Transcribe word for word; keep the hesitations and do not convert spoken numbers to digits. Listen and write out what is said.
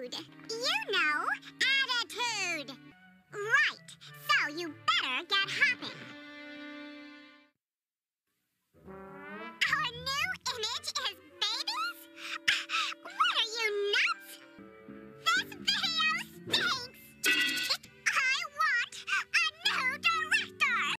attitude. You know, attitude. Right. So you better get hopping.